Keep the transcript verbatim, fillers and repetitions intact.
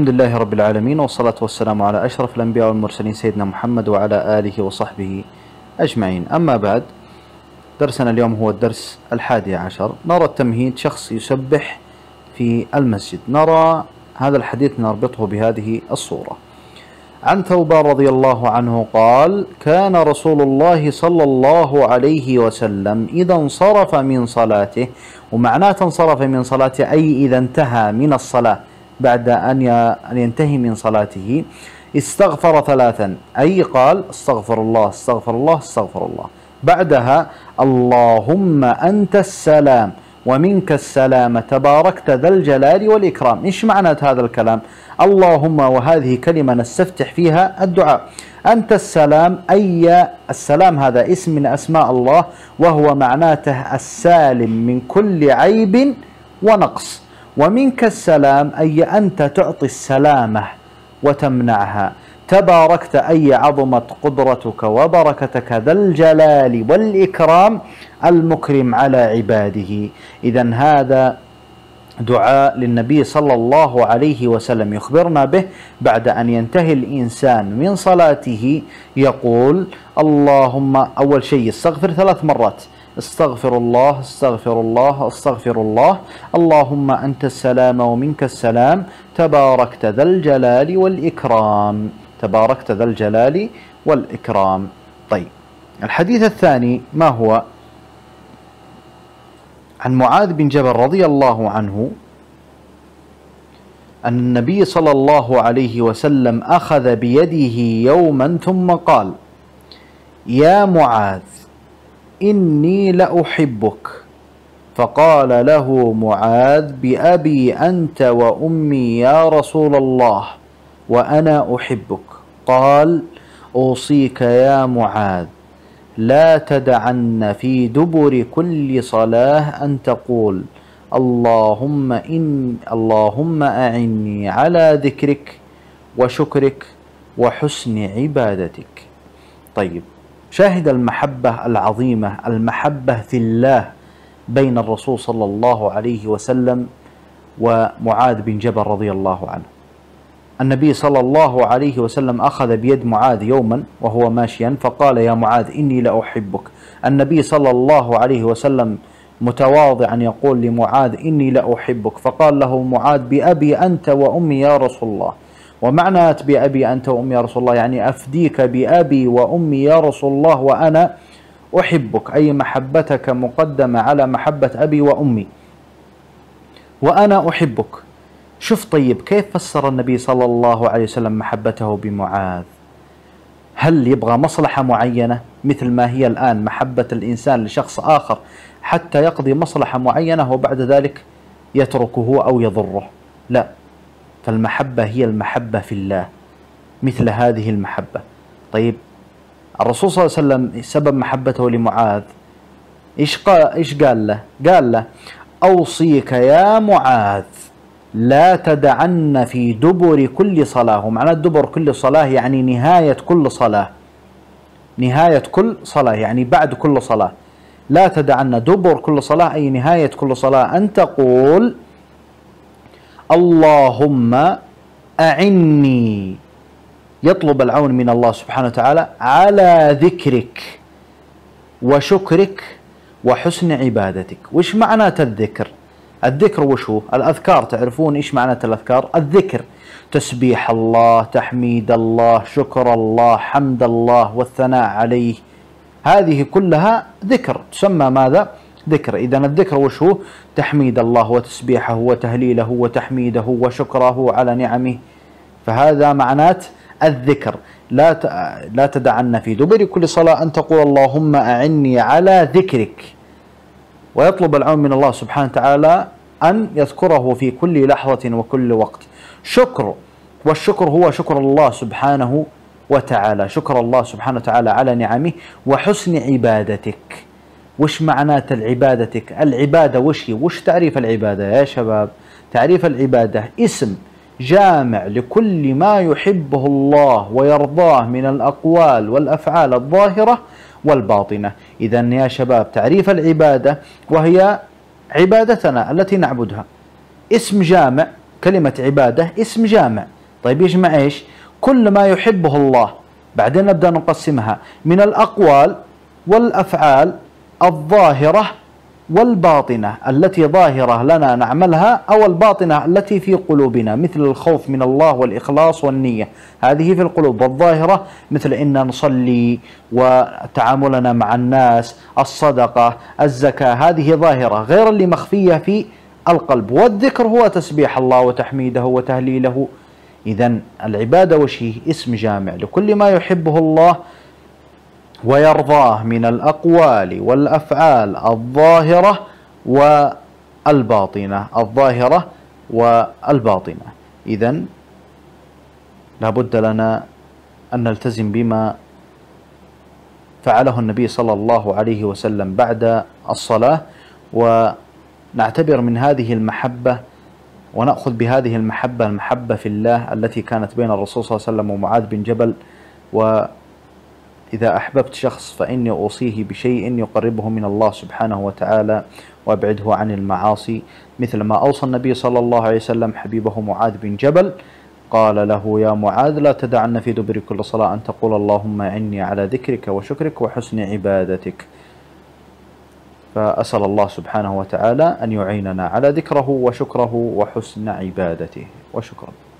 الحمد لله رب العالمين، والصلاة والسلام على أشرف الأنبياء والمرسلين سيدنا محمد وعلى آله وصحبه أجمعين. أما بعد، درسنا اليوم هو الدرس الحادي عشر. نرى التمهيد: شخص يسبح في المسجد. نرى هذا الحديث نربطه بهذه الصورة. عن ثوبان رضي الله عنه قال: كان رسول الله صلى الله عليه وسلم إذا انصرف من صلاته، ومعناه انصرف من صلاته أي إذا انتهى من الصلاة، بعد أن ينتهي من صلاته، استغفر ثلاثا، أي قال: استغفر الله استغفر الله استغفر الله. بعدها: اللهم أنت السلام ومنك السلام تباركت ذا الجلال والإكرام. إيش معنى هذا الكلام؟ اللهم، وهذه كلمة نستفتح فيها الدعاء. أنت السلام، أي السلام هذا اسم من أسماء الله، وهو معناته السالم من كل عيب ونقص. ومنك السلام، أي أنت تعطي السلامة وتمنعها. تباركت، أي عظمت قدرتك وبركتك، ذا الجلال والإكرام، المكرم على عباده. إذن هذا دعاء للنبي صلى الله عليه وسلم يخبرنا به بعد أن ينتهي الإنسان من صلاته، يقول: اللهم، أول شيء يستغفر ثلاث مرات: استغفر الله استغفر الله استغفر الله، اللهم أنت السلام ومنك السلام تباركت ذا الجلال والإكرام، تباركت ذا الجلال والإكرام. طيب، الحديث الثاني ما هو؟ عن معاذ بن جبل رضي الله عنه أن النبي صلى الله عليه وسلم أخذ بيده يوما ثم قال: يا معاذ إني لأحبك. فقال له معاذ: بأبي أنت وأمي يا رسول الله، وأنا أحبك. قال: أوصيك يا معاذ لا تدعن في دبر كل صلاة أن تقول: اللهم إن اللهم أعني على ذكرك وشكرك وحسن عبادتك. طيب، شاهد المحبة العظيمة، المحبة في الله بين الرسول صلى الله عليه وسلم ومعاذ بن جبل رضي الله عنه. النبي صلى الله عليه وسلم أخذ بيد معاذ يوما وهو ماشيا، فقال: يا معاذ إني لأحبك. النبي صلى الله عليه وسلم متواضعا يقول لمعاذ: إني لأحبك. فقال له معاذ: بأبي أنت وأمي يا رسول الله. ومعنى بأبي أنت وأمي يا رسول الله يعني أفديك بأبي وأمي يا رسول الله وأنا أحبك، أي محبتك مقدمة على محبة أبي وأمي، وأنا أحبك. شوف، طيب، كيف فسر النبي صلى الله عليه وسلم محبته بمعاذ؟ هل يبغى مصلحة معينة مثل ما هي الآن محبة الإنسان لشخص آخر حتى يقضي مصلحة معينة وبعد ذلك يتركه أو يضره؟ لا، فالمحبة هي المحبة في الله، مثل هذه المحبة. طيب، الرسول صلى الله عليه وسلم سبب محبته لمعاذ إيش قال؟ إيش قال له؟ قال له: أوصيك يا معاذ لا تدعن في دبر كل صلاة. ومعنى دبر كل صلاة يعني نهاية كل صلاة، نهاية كل صلاة يعني بعد كل صلاة. لا تدعن دبر كل صلاة أي نهاية كل صلاة أن تقول: اللهم أعني، يطلب العون من الله سبحانه وتعالى، على ذكرك وشكرك وحسن عبادتك. وش معنى الذكر؟ الذكر وش هو؟ الأذكار. تعرفون إيش معنى الأذكار؟ الذكر تسبيح الله، تحميد الله، شكر الله، حمد الله، والثناء عليه، هذه كلها ذكر، تسمى ماذا؟ ذكر. إذن الذكر وش هو؟ تحميد الله وتسبيحه وتهليله وتحميده وشكره على نعمه، فهذا معنات الذكر. لا لا تدعن في دبر كل صلاة أن تقول: اللهم أعني على ذكرك. ويطلب العون من الله سبحانه وتعالى أن يذكره في كل لحظة وكل وقت. شكر، والشكر هو شكر الله سبحانه وتعالى، شكر الله سبحانه وتعالى على نعمه. وحسن عبادتك. وش معنات العبادتك؟ العبادة وش هي؟ وش تعريف العبادة يا شباب؟ تعريف العبادة اسم جامع لكل ما يحبه الله ويرضاه من الأقوال والأفعال الظاهرة والباطنة. إذن يا شباب، تعريف العبادة وهي عبادتنا التي نعبدها، اسم جامع كلمة عبادة اسم جامع. طيب يجمع إيش؟ كل ما يحبه الله. بعدين نبدأ نقسمها من الأقوال والأفعال الظاهرة والباطنة، التي ظاهرة لنا نعملها، أو الباطنة التي في قلوبنا، مثل الخوف من الله والإخلاص والنية، هذه في القلوب. والظاهرة مثل إن نصلي وتعاملنا مع الناس، الصدقة، الزكاة، هذه ظاهرة، غير اللي مخفية في القلب. والذكر هو تسبيح الله وتحميده وتهليله. إذن العبادة وش هي؟ اسم جامع لكل ما يحبه الله ويرضاه من الأقوال والأفعال الظاهرة والباطنة، الظاهرة والباطنة. إذن لابد لنا أن نلتزم بما فعله النبي صلى الله عليه وسلم بعد الصلاة، ونعتبر من هذه المحبة ونأخذ بهذه المحبة، المحبة في الله التي كانت بين الرسول صلى الله عليه وسلم ومعاذ بن جبل. وإذا أحببت شخص فإني أوصيه بشيء يقربه من الله سبحانه وتعالى وأبعده عن المعاصي، مثل ما أوصى النبي صلى الله عليه وسلم حبيبه معاذ بن جبل، قال له: يا معاذ لا تدعن في دبر كل صلاة أن تقول اللهم إني على ذكرك وشكرك وحسن عبادتك. فأسأل الله سبحانه وتعالى أن يعيننا على ذكره وشكره وحسن عبادته. وشكرا.